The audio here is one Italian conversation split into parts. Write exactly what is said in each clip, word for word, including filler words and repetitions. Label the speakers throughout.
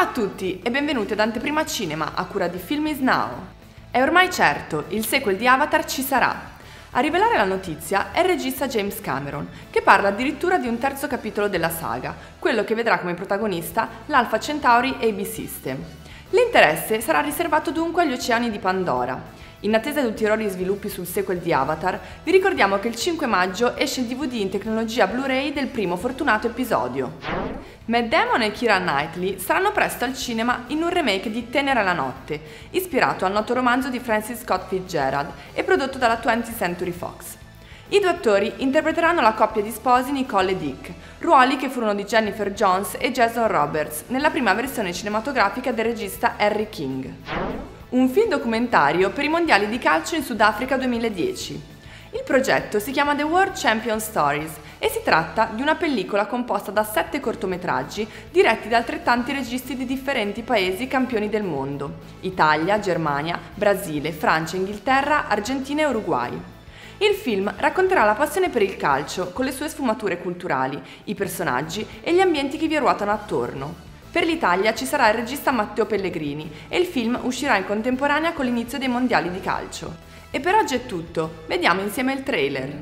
Speaker 1: Ciao a tutti e benvenuti ad Anteprima Cinema a cura di Film is Now. È ormai certo, il sequel di Avatar ci sarà. A rivelare la notizia è il regista James Cameron, che parla addirittura di un terzo capitolo della saga, quello che vedrà come protagonista l'Alpha Centauri A B System. L'interesse sarà riservato dunque agli oceani di Pandora. In attesa di ulteriori sviluppi sul sequel di Avatar, vi ricordiamo che il cinque maggio esce il D V D in tecnologia Blu-ray del primo fortunato episodio. Matt Damon e Keira Knightley saranno presto al cinema in un remake di Tenera la notte, ispirato al noto romanzo di Francis Scott Fitzgerald e prodotto dalla twentieth Century Fox. I due attori interpreteranno la coppia di sposi Nicole e Dick, ruoli che furono di Jennifer Jones e Jason Roberts nella prima versione cinematografica del regista Harry King. Un film documentario per i mondiali di calcio in Sudafrica duemiladieci. Il progetto si chiama The World Champion Stories e si tratta di una pellicola composta da sette cortometraggi diretti da altrettanti registi di differenti paesi campioni del mondo: Italia, Germania, Brasile, Francia, Inghilterra, Argentina e Uruguay. Il film racconterà la passione per il calcio con le sue sfumature culturali, i personaggi e gli ambienti che vi ruotano attorno. Per l'Italia ci sarà il regista Matteo Pellegrini e il film uscirà in contemporanea con l'inizio dei mondiali di calcio. E per oggi è tutto, vediamo insieme il trailer.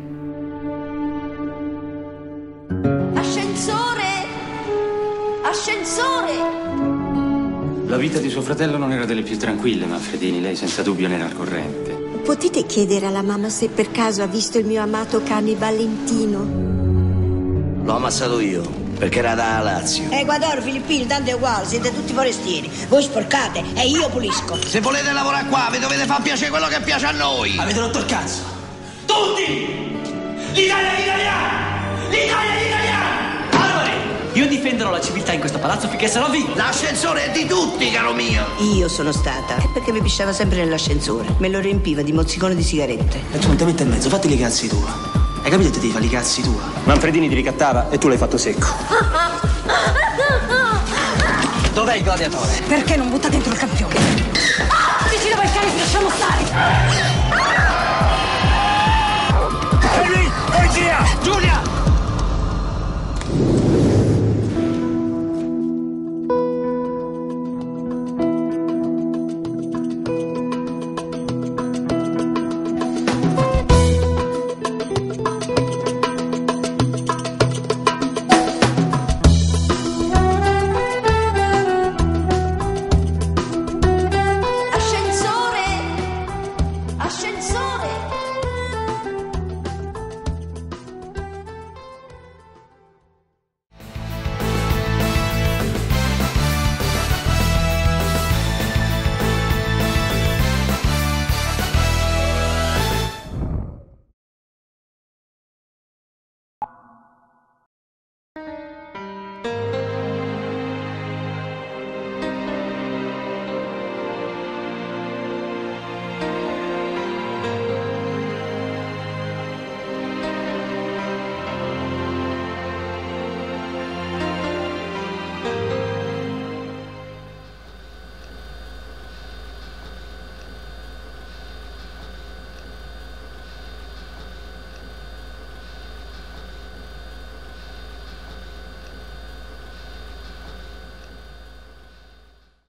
Speaker 2: Ascensore! Ascensore!
Speaker 3: La vita di suo fratello non era delle più tranquille, ma Fredini, lei senza dubbio ne era al corrente.
Speaker 4: Potete chiedere alla mamma se per caso ha visto il mio amato cane Valentino?
Speaker 5: L'ho ammazzato io, perché era da Lazio.
Speaker 6: Ecuador, Filippine, tanto è uguale, siete tutti forestieri. Voi sporcate e io pulisco.
Speaker 5: Se volete lavorare qua, vi dovete far piacere quello che piace a noi.
Speaker 7: Avete rotto il cazzo. Tutti! L'Italia è italiana! L'Italia è italiana! Alberi! Io difenderò la civiltà in questo palazzo finché sarò vivo.
Speaker 5: L'ascensore è di tutti, caro mio.
Speaker 6: Io sono stata. È perché mi pisciava sempre nell'ascensore. Me lo riempiva di mozzicone di sigarette.
Speaker 7: E tu non ti metti in mezzo, fatti i cazzi tua. Hai capito? Ti devi fare i cazzi tua.
Speaker 3: Manfredini ti ricattava e tu l'hai fatto secco.
Speaker 7: Dov'è il gladiatore?
Speaker 6: Perché non butta dentro il campione?
Speaker 2: Vicino al cane, ti lasciamo stare!